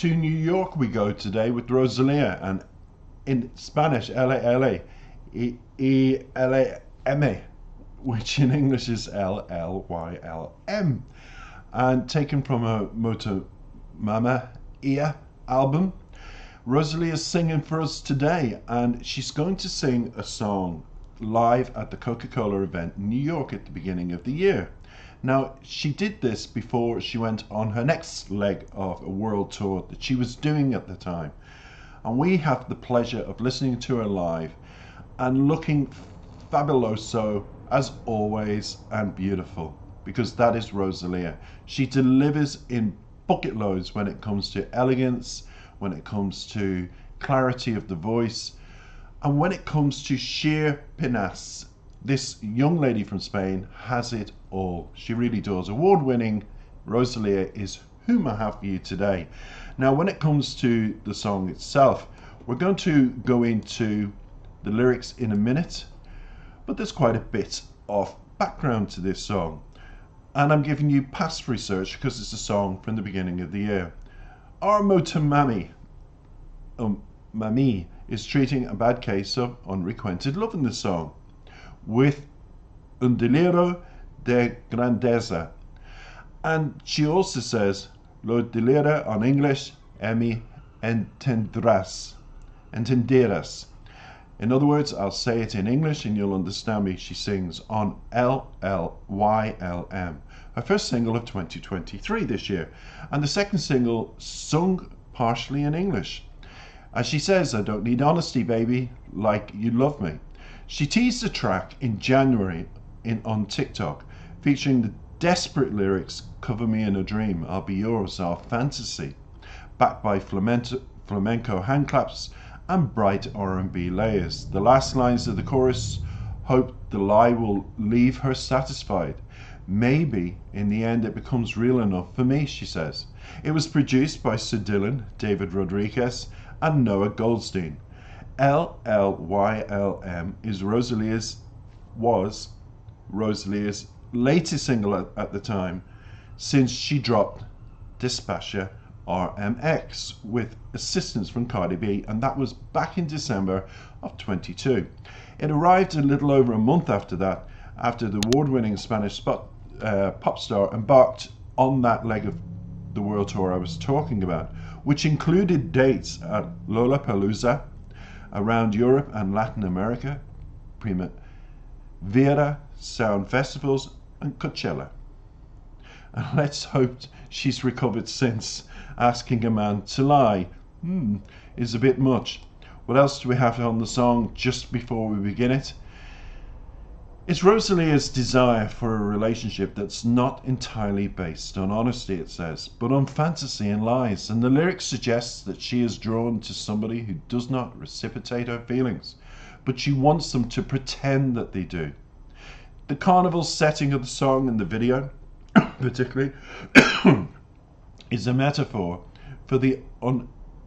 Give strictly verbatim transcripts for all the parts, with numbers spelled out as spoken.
To New York we go today with Rosalia, and in Spanish L A L Y L M, which in English is L L Y L M, and taken from her Moto Mama Ia album. Rosalia is singing for us today, and she's going to sing a song live at the Coca Cola event in New York at the beginning of the year. Now, she did this before she went on her next leg of a world tour that she was doing at the time. And we have the pleasure of listening to her live and looking fabuloso as always and beautiful, because that is Rosalia. She delivers in bucket loads when it comes to elegance, when it comes to clarity of the voice, and when it comes to sheer panache. This young lady from Spain has it all. She really does. Award-winning Rosalia is whom I have for you today. Now, when it comes to the song itself, we're going to go into the lyrics in a minute, but there's quite a bit of background to this song, and I'm giving you past research because it's a song from the beginning of the year. Our Motomami, um, Mami, is treating a bad case of unrequited love in the song with un delirio de grandeza. And she also says, lo delirio on English, emi entendrás, entenderás. In other words, I'll say it in English and you'll understand me. She sings on L L Y L M, her first single of twenty twenty-three this year, and the second single sung partially in English. As she says, I don't need honesty, baby, like you love me. She teased the track in January in, on TikTok, featuring the desperate lyrics, cover me in a dream, I'll be yours, our fantasy, backed by flamenco, flamenco handclaps and bright R and B layers. The last lines of the chorus hope the lie will leave her satisfied. Maybe in the end it becomes real enough for me, she says. It was produced by Sir Dylan, David Rodriguez and Noah Goldstein. L L Y L M is Rosalia's was Rosalia's latest single at, at the time, since she dropped Dispatcher R M X with assistance from Cardi B, and that was back in December of twenty-two. It arrived a little over a month after that, after the award-winning Spanish spot, uh, pop star embarked on that leg of the world tour I was talking about, which included dates at Lollapalooza, around Europe and Latin America, Primavera Sound Festivals and Coachella. And let's hope she's recovered since. Asking a man to lie hmm, is a bit much. What else do we have on the song just before we begin it? It's Rosalia's desire for a relationship that's not entirely based on honesty, it says, but on fantasy and lies. And the lyrics suggest that she is drawn to somebody who does not reciprocate her feelings, but she wants them to pretend that they do. The carnival setting of the song and the video, particularly, is a metaphor for the un...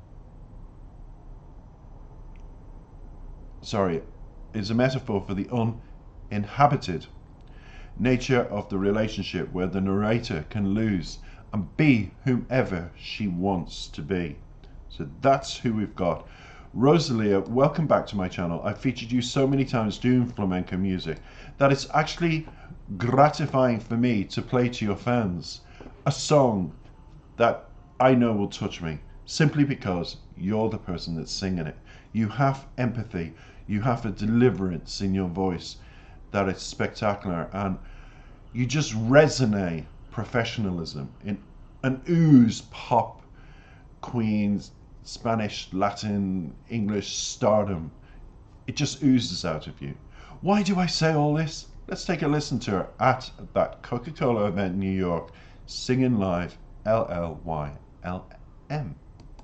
Sorry, is a metaphor for the un... inhabited nature of the relationship, where the narrator can lose and be whomever she wants to be. So that's who we've got. Rosalia, welcome back to my channel. I've featured you so many times doing flamenco music that it's actually gratifying for me to play to your fans a song that I know will touch me, simply because you're the person that's singing it. You have empathy, you have a deliverance in your voice that it's spectacular, and you just resonate professionalism in an ooze pop queen's Spanish, Latin, English stardom. It just oozes out of you. Why do I say all this? Let's take a listen to her at that Coca Cola event in New York, singing live L L Y L M.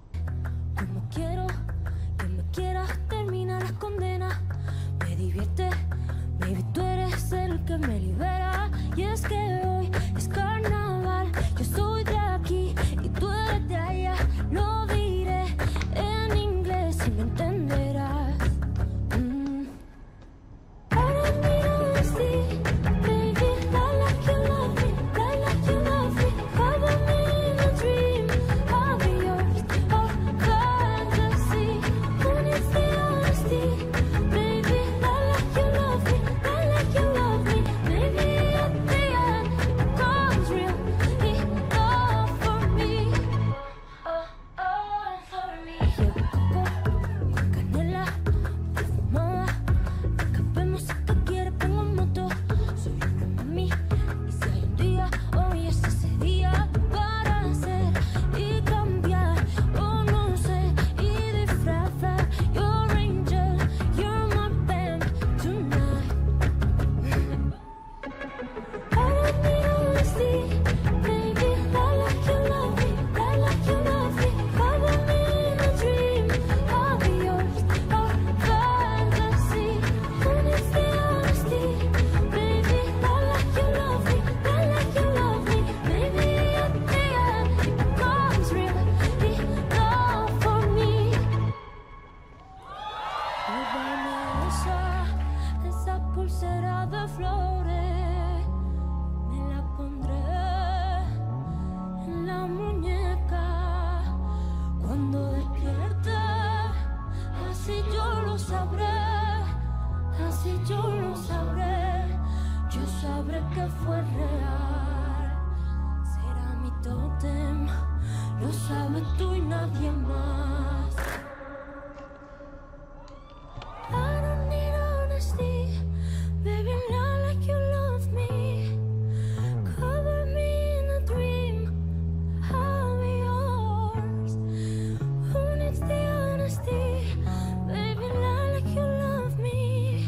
Baby, tú eres el que me libera. Y es que hoy es carnaval. Yo soy de aquí y tú eres de allá. Lo diré en inglés y me entenderás. Mm. Para mí no es así, baby, I like you love me, I like you love me. Cover me in a dream, I'll be yours. sabes tú y nadie más. I don't need honesty, baby, not like you love me. Cover me in a dream, I'll be yours. Who needs the honesty, baby, not like you love me.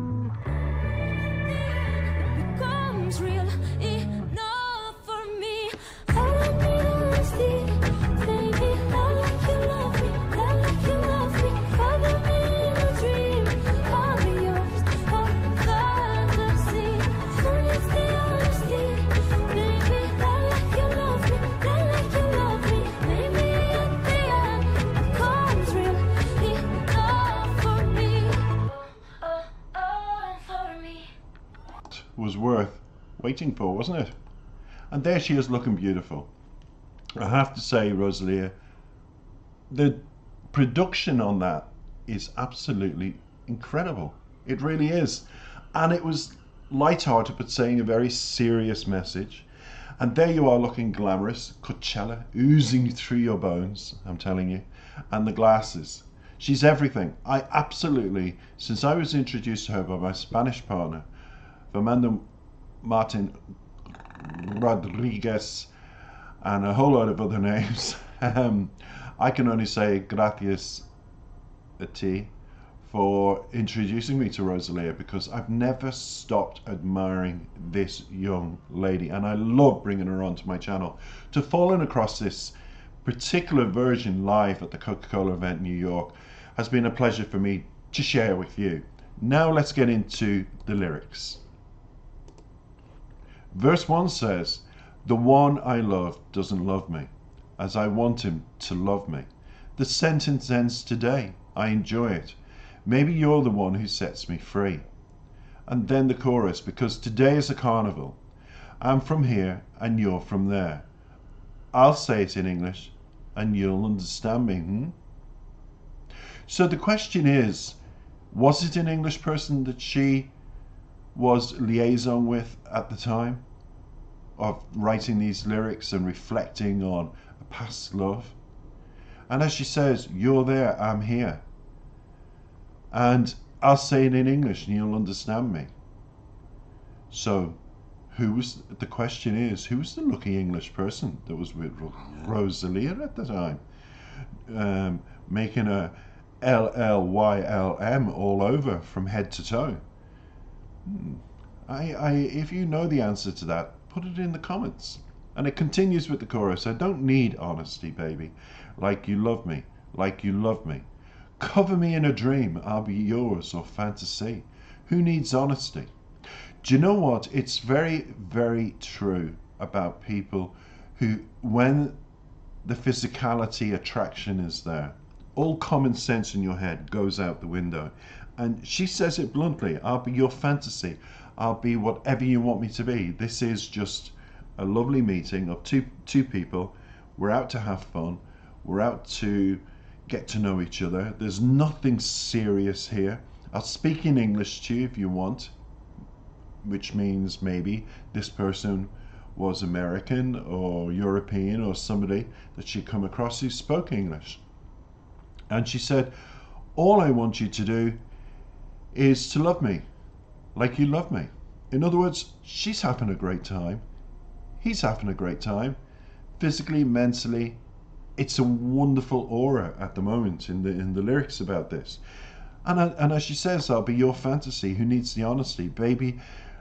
It becomes real enough for me. I don't need honesty, baby, not like you love me, not like you love me. Cover me in a dream, I'll be yours. Oh, fantasy. Who needs the honesty, baby, not like you love me, not like you love me. Maybe at the end becomes real enough for me. Oh, oh, for me. Was worth waiting for, wasn't it? And there she is looking beautiful. I have to say, Rosalia, the production on that is absolutely incredible. It really is. And it was light-hearted but saying a very serious message. And there you are looking glamorous, Coachella oozing through your bones, I'm telling you. And the glasses. She's everything. I absolutely, since I was introduced to her by my Spanish partner, Fernando Martin Rodriguez, and a whole lot of other names, um, I can only say gracias a ti for introducing me to Rosalia, because I've never stopped admiring this young lady, and I love bringing her onto my channel. To fallen across this particular version live at the Coca Cola event in New York has been a pleasure for me to share with you. Now let's get into the lyrics. Verse one says, "The one I love doesn't love me as I want him to love me. The sentence ends today. I enjoy it. Maybe you're the one who sets me free." And then the chorus, because today is a carnival. I'm from here and you're from there. I'll say it in English and you'll understand me. Hmm? So the question is, was it an English person that she was liaison with at the time of writing these lyrics and reflecting on a past love? And as she says, you're there, I'm here, and I'll say it in English and you'll understand me. So who was, the question is, who was the lucky English person that was with Rosalia at the time, um, making a L L Y L M all over from head to toe? Hmm. I, I, if you know the answer to that, put it in the comments. And it continues with the chorus. I don't need honesty, baby, like you love me, like you love me. Cover me in a dream, I'll be yours, or fantasy. Who needs honesty? Do you know what? It's very, very true about people who, when the physicality attraction is there, all common sense in your head goes out the window. And she says it bluntly, I'll be your fantasy. I'll be whatever you want me to be. This is just a lovely meeting of two two people. We're out to have fun. We're out to get to know each other. There's nothing serious here. I'll speak in English to you if you want, which means maybe this person was American or European or somebody that she'd come across who spoke English. And she said, all I want you to do is to love me like you love me. In other words, she's having a great time. He's having a great time. Physically, mentally, it's a wonderful aura at the moment in the in the lyrics about this. And, I, and as she says, I'll be your fantasy. Who needs the honesty, baby?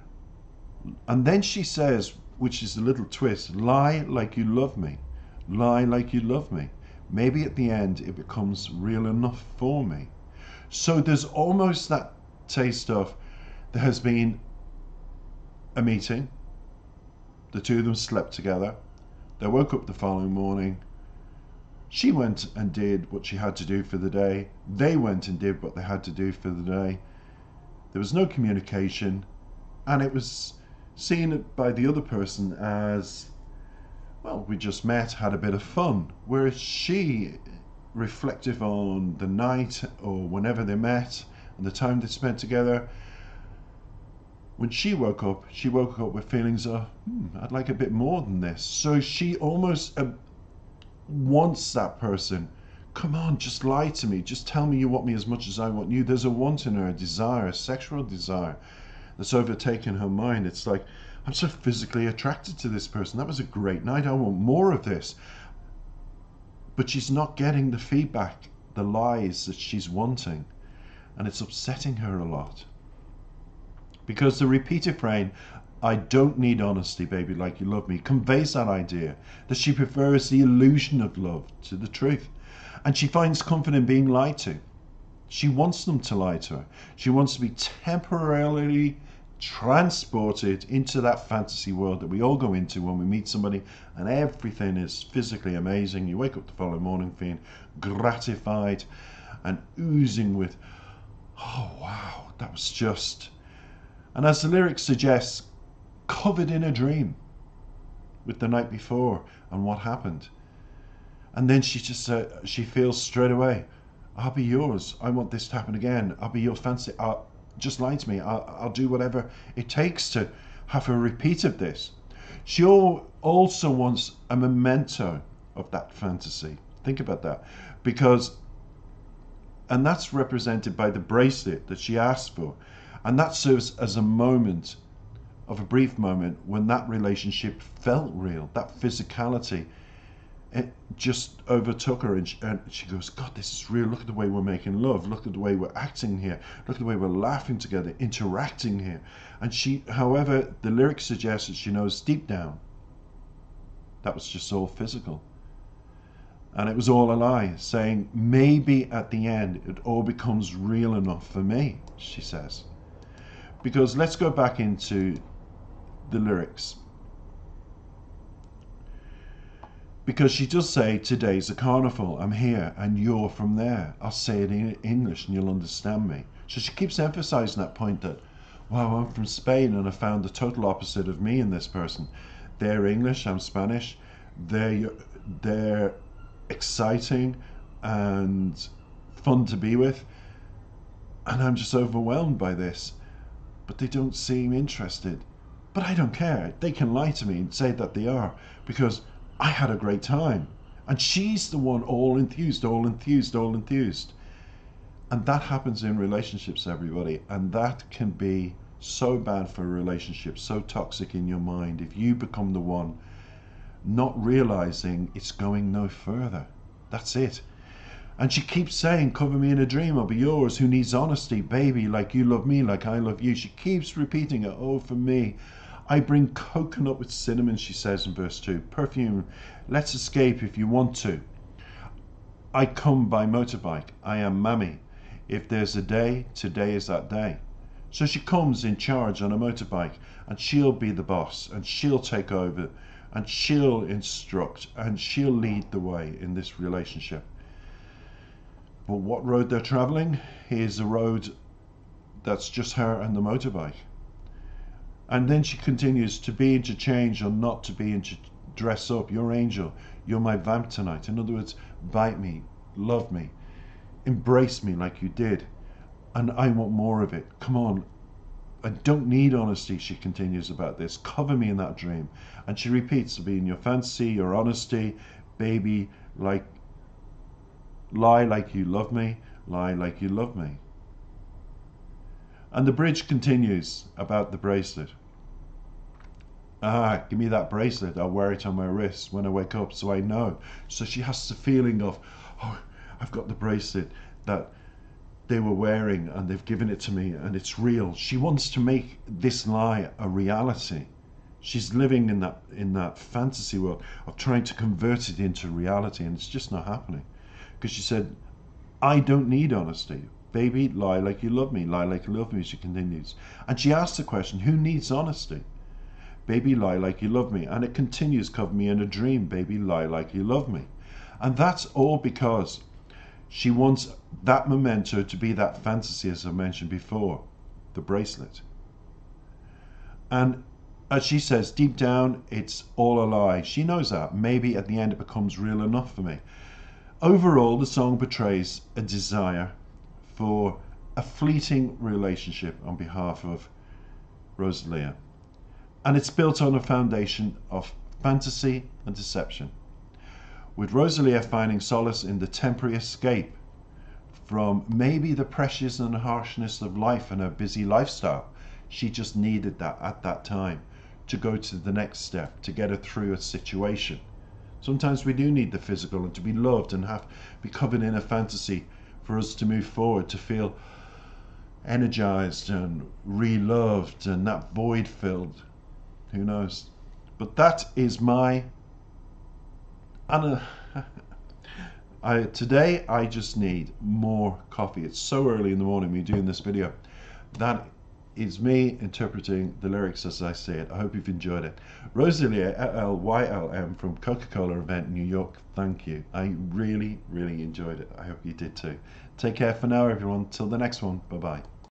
And then she says, which is a little twist, lie like you love me. Lie like you love me. Maybe at the end it becomes real enough for me. So there's almost that taste of, there has been a meeting, the two of them slept together, they woke up the following morning, she went and did what she had to do for the day, they went and did what they had to do for the day, there was no communication, and it was seen by the other person as, well, we just met, had a bit of fun, whereas she, reflective on the night or whenever they met and the time they spent together, when she woke up, she woke up with feelings of, hmm, I'd like a bit more than this. So she almost uh, wants that person. Come on, just lie to me. Just tell me you want me as much as I want you. There's a want in her, a desire, a sexual desire that's overtaken her mind. It's like, I'm so physically attracted to this person. That was a great night. I want more of this. But she's not getting the feedback, the lies that she's wanting. And it's upsetting her a lot. Because the repeated refrain, I don't need honesty, baby, like you love me, conveys that idea that she prefers the illusion of love to the truth. And she finds comfort in being lied to. She wants them to lie to her. She wants to be temporarily transported into that fantasy world that we all go into when we meet somebody and everything is physically amazing. You wake up the following morning feeling gratified and oozing with, oh wow, that was just... And as the lyrics suggest, covered in a dream with the night before and what happened. And then she just, uh, she feels straight away, I'll be yours. I want this to happen again. I'll be your fancy. I'll, just lie to me. I'll, I'll do whatever it takes to have a repeat of this. She also wants a memento of that fantasy. Think about that. Because, and that's represented by the bracelet that she asked for. And that serves as a moment, of a brief moment, when that relationship felt real, that physicality. It just overtook her, and she, and she goes, God, this is real. Look at the way we're making love. Look at the way we're acting here. Look at the way we're laughing together, interacting here. And she, however, the lyrics suggest that she knows deep down that was just all physical. And it was all a lie, saying, maybe at the end it all becomes real enough for me, she says. Because let's go back into the lyrics. Because she does say, today's a carnival, I'm here and you're from there. I'll say it in English and you'll understand me. So she keeps emphasizing that point that, wow, I'm from Spain and I found the total opposite of me in this person. They're English, I'm Spanish. They're, they're exciting and fun to be with. And I'm just overwhelmed by this. But they don't seem interested. But I don't care. They can lie to me and say that they are, because I had a great time. And she's the one all enthused, all enthused, all enthused. And that happens in relationships, everybody. And that can be so bad for a relationship, so toxic in your mind, if you become the one not realizing it's going no further. That's it. And she keeps saying, cover me in a dream, I'll be yours. Who needs honesty, baby, like you love me, like I love you. She keeps repeating it. Oh, for me, I bring coconut with cinnamon, she says in verse two. Perfume, let's escape if you want to. I come by motorbike. I am Mammy. If there's a day, today is that day. So she comes in charge on a motorbike, and she'll be the boss, and she'll take over, and she'll instruct, and she'll lead the way in this relationship. But what road they're traveling is a road that's just her and the motorbike. And then she continues, to be interchanged or not to be inter dress up. You're angel. You're my vamp tonight. In other words, bite me, love me, embrace me like you did. And I want more of it. Come on. I don't need honesty, she continues about this. Cover me in that dream. And she repeats, to be in your fancy, your honesty, baby, like, lie like you love me, lie like you love me. And the bridge continues about the bracelet. Ah, give me that bracelet. I'll wear it on my wrist when I wake up so I know. So she has the feeling of, oh, I've got the bracelet that they were wearing and they've given it to me and it's real. She wants to make this lie a reality. She's living in that in that fantasy world of trying to convert it into reality, and it's just not happening. Because she said, I don't need honesty. Baby, lie like you love me. Lie like you love me, she continues. And she asks the question, who needs honesty? Baby, lie like you love me. And it continues, cover me in a dream. Baby, lie like you love me. And that's all because she wants that memento to be that fantasy, as I mentioned before, the bracelet. And as she says, deep down, it's all a lie. She knows that. Maybe at the end it becomes real enough for me. Overall, the song portrays a desire for a fleeting relationship on behalf of Rosalia. And it's built on a foundation of fantasy and deception, with Rosalia finding solace in the temporary escape from maybe the pressures and harshness of life and her busy lifestyle. She just needed that at that time to go to the next step, to get her through a situation. Sometimes we do need the physical and to be loved and have be covered in a fantasy for us to move forward, to feel energized and re-loved and that void filled. Who knows? But that is my Anna. I, today I just need more coffee. It's so early in the morning me doing this video. That is me interpreting the lyrics as I say it. I hope you've enjoyed it. Rosalia, L L Y L M from Coca Cola event New York. Thank you. I really, really enjoyed it. I hope you did too. Take care for now, everyone. Till the next one. Bye bye.